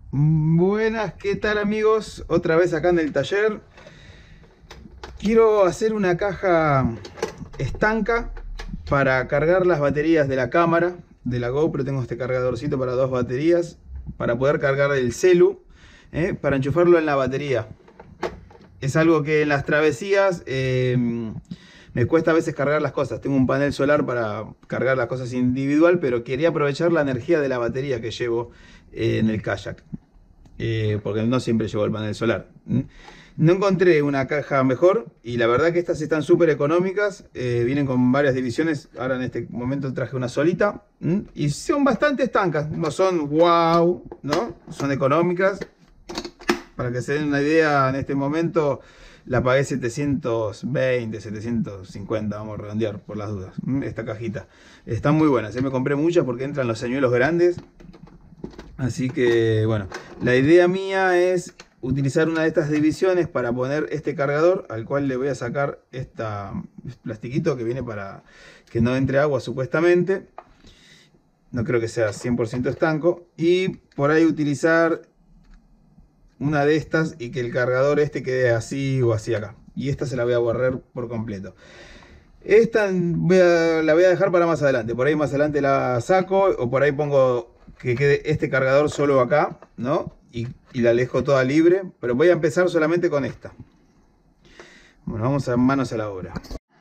Buenas, ¿qué tal amigos? Otra vez acá en el taller. Quiero hacer una caja estanca para cargar las baterías de la cámara de la GoPro. Tengo este cargadorcito para 2 baterías, para poder cargar el celu, para enchufarlo en la batería. Es algo que en las travesías me cuesta a veces cargar las cosas. Tengo un panel solar para cargar las cosas individual, pero quería aprovechar la energía de la batería que llevo en el kayak. Porque no siempre llevo el panel solar. No encontré una caja mejor y la verdad que estas están súper económicas. Vienen con varias divisiones. Ahora en este momento traje una solita. Y son bastante estancas. No son wow, ¿no? Son económicas. Para que se den una idea, en este momento la pagué 720, 750, vamos a redondear por las dudas. Esta cajita. Están muy buenas. Me compré muchas porque entran los señuelos grandes. Así que bueno, la idea mía es utilizar una de estas divisiones para poner este cargador, al cual le voy a sacar este plastiquito que viene para que no entre agua supuestamente. No creo que sea 100% estanco. Y por ahí utilizar una de estas y que el cargador este quede así o así acá. Y esta se la voy a borrar por completo. Esta la voy a dejar para más adelante. Por ahí más adelante la saco o por ahí pongo que quede este cargador solo acá, ¿no? Y la dejo toda libre. Pero voy a empezar solamente con esta. Bueno, vamos a manos a la obra.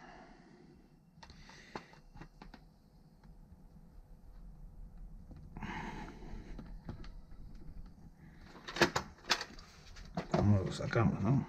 ¿Cómo lo sacamos, no?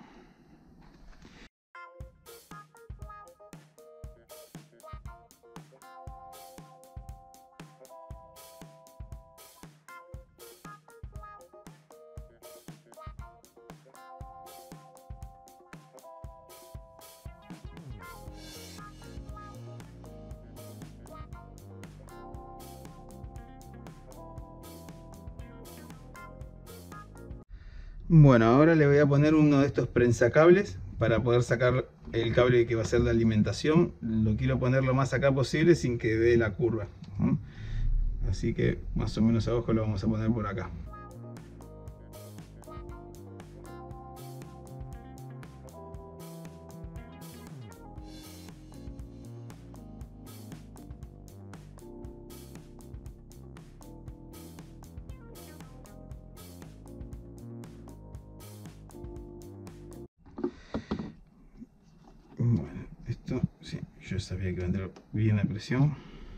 Bueno, ahora le voy a poner uno de estos prensacables para poder sacar el cable que va a ser de alimentación. Lo quiero poner lo más acá posible sin que dé la curva, ¿no? Así que más o menos abajo lo vamos a poner por acá. Bueno, esto sí, yo sabía que iba a entrar bien la presión.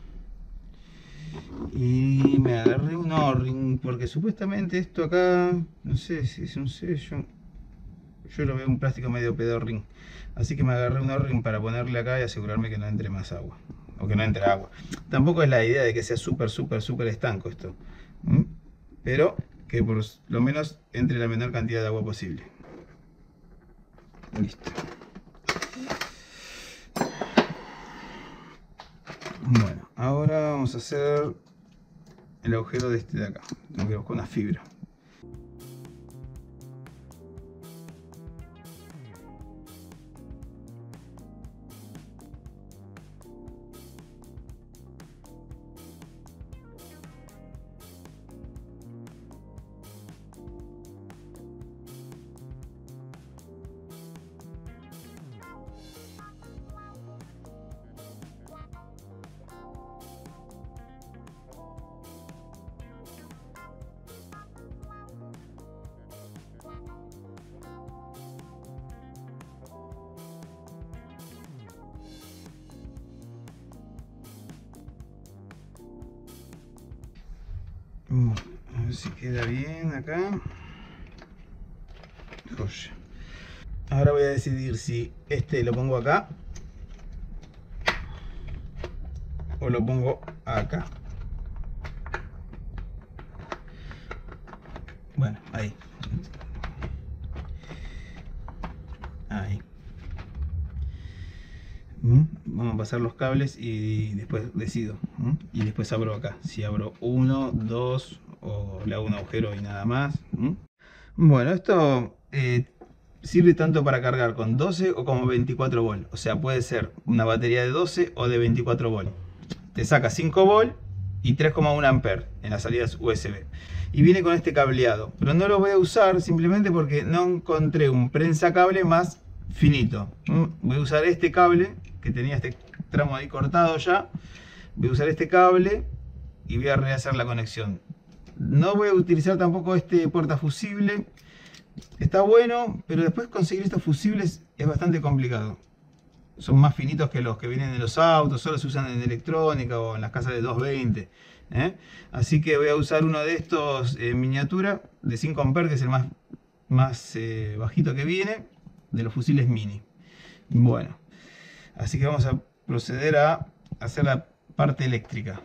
Y me agarré un O-ring, porque supuestamente esto acá, no sé si es un sello. Yo lo veo un plástico medio pedorrín. Así que me agarré un O-ring para ponerle acá y asegurarme que no entre más agua. O que no entre agua. Tampoco es la idea de que sea súper estanco esto. Pero que por lo menos entre la menor cantidad de agua posible. Listo. Bueno, ahora vamos a hacer el agujero de este de acá. Tengo que buscar una fibra. A ver si queda bien acá. Joya. Ahora voy a decidir si este lo pongo acá o lo pongo acá. Bueno, ahí. Ahí. Vamos a pasar los cables y después decido. Y después abro acá. Si abro uno, dos o le hago un agujero y nada más. Bueno, esto sirve tanto para cargar con 12 o como 24 volt. O sea, puede ser una batería de 12 o de 24 volt. Te saca 5 volt y 3,1 amperes en las salidas USB. y viene con este cableado, pero no lo voy a usar simplemente porque no encontré un prensacable más finito. Voy a usar este cable que tenía este tramo ahí cortado ya, voy a usar este cable y voy a rehacer la conexión. No voy a utilizar tampoco este portafusible, está bueno, pero después conseguir estos fusibles es bastante complicado. Son más finitos que los que vienen en los autos, solo se usan en electrónica o en las casas de 220. Así que voy a usar uno de estos en miniatura de 5 amperes, que es el más bajito que viene, de los fusibles mini. Bueno, así que vamos a proceder a hacer la parte eléctrica.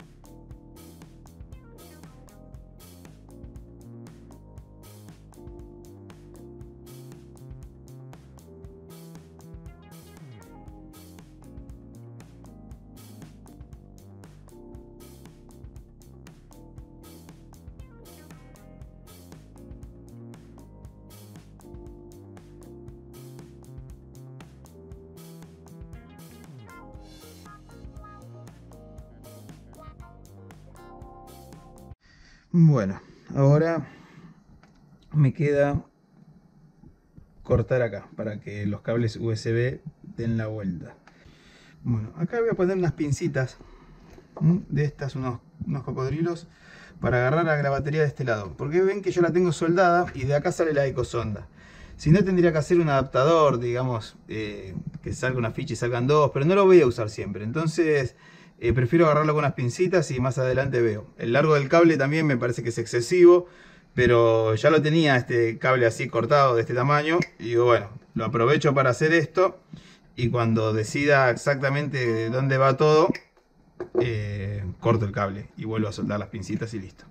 Bueno, ahora me queda cortar acá para que los cables USB den la vuelta. Bueno, acá voy a poner unas pincitas de estas, unos cocodrilos, para agarrar a la batería de este lado, porque ven que yo la tengo soldada y de acá sale la ecosonda. Si no, tendría que hacer un adaptador, digamos, que salga una ficha y salgan dos, pero no lo voy a usar siempre. Entonces prefiero agarrarlo con unas pincitas y más adelante veo. El largo del cable también me parece que es excesivo, pero ya lo tenía este cable así cortado de este tamaño. Y digo, bueno, lo aprovecho para hacer esto. Y cuando decida exactamente dónde va todo, corto el cable y vuelvo a soldar las pincitas y listo.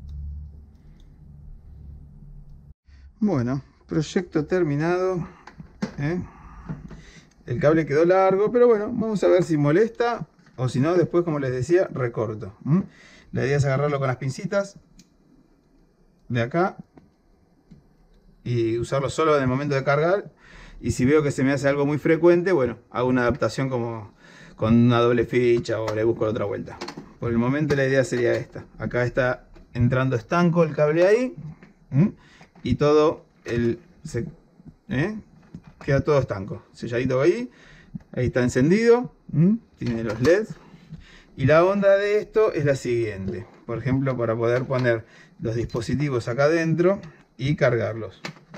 Bueno, proyecto terminado. El cable quedó largo, pero bueno, vamos a ver si molesta. O si no, después, como les decía, recorto. La idea es agarrarlo con las pincitas de acá y usarlo solo en el momento de cargar. Y si veo que se me hace algo muy frecuente, bueno, hago una adaptación como con una doble ficha o le busco la otra vuelta. Por el momento la idea sería esta. Acá está entrando estanco el cable ahí. Y todo queda todo estanco. Selladito ahí. Ahí está encendido. Tiene los LEDs. Y la onda de esto es la siguiente. Por ejemplo, para poder poner los dispositivos acá adentro y cargarlos.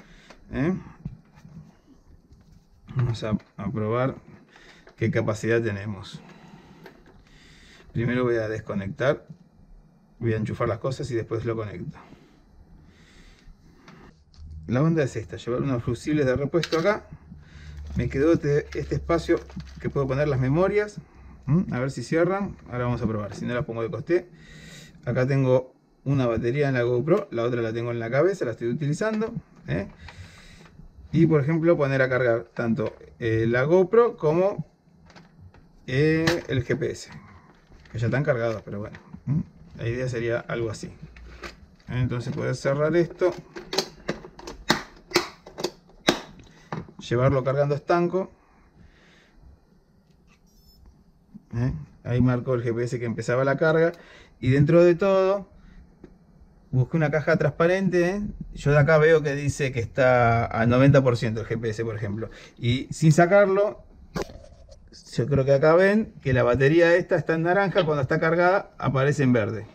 Vamos a probar qué capacidad tenemos. Primero voy a desconectar. Voy a enchufar las cosas y después lo conecto. La onda es esta. Llevar unos fusibles de repuesto acá. Me quedó este espacio que puedo poner las memorias. A ver si cierran. Ahora vamos a probar. Si no, las pongo de costé. Acá tengo una batería en la GoPro. La otra la tengo en la cabeza. La estoy utilizando. Y por ejemplo poner a cargar tanto la GoPro como el GPS. Que ya están cargados, pero bueno. La idea sería algo así. Entonces poder cerrar esto. Llevarlo cargando estanco. Ahí marcó el GPS que empezaba la carga. Y dentro de todo busqué una caja transparente. Yo de acá veo que dice que está al 90% el GPS, por ejemplo. Y sin sacarlo, yo creo que acá ven que la batería esta está en naranja. Cuando está cargada aparece en verde.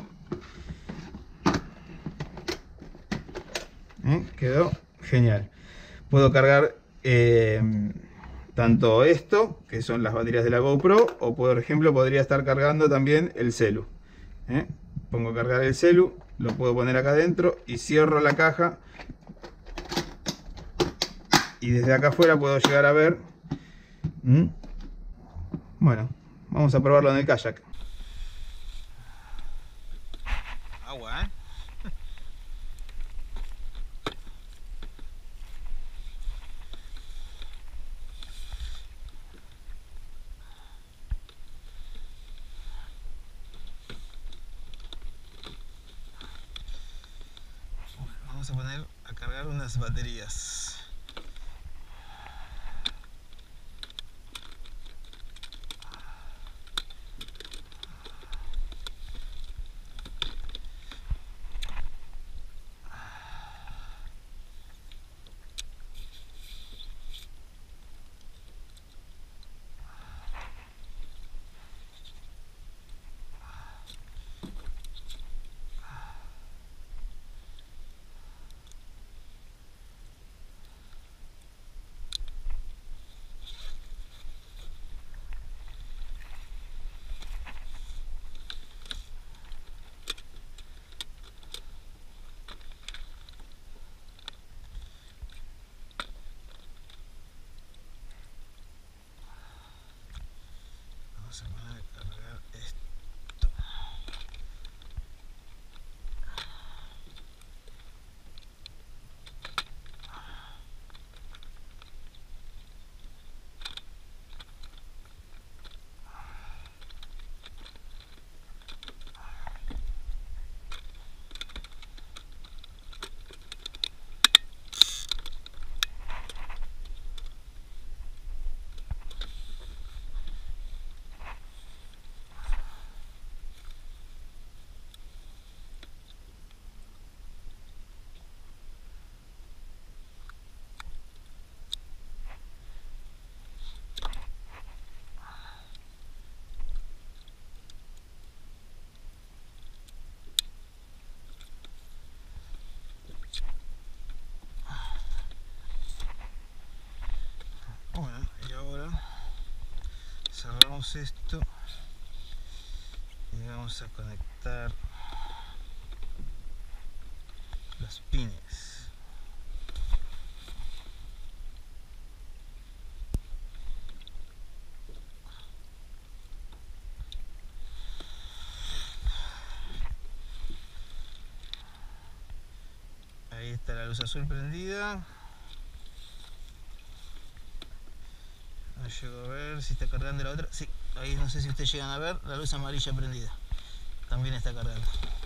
Quedó genial. Puedo cargar tanto esto, que son las baterías de la GoPro, o por ejemplo podría estar cargando también el celu. Pongo a cargar el celu, lo puedo poner acá adentro y cierro la caja. Y desde acá afuera puedo llegar a ver. Bueno, vamos a probarlo en el kayak. Agua, ¿eh? Vamos a poner a cargar unas baterías. sacamos esto y vamos a conectar los pines. Ahí está la luz azul prendida. No llego a ver si está cargando la otra. Sí, ahí no sé si ustedes llegan a ver la luz amarilla prendida. También está cargando.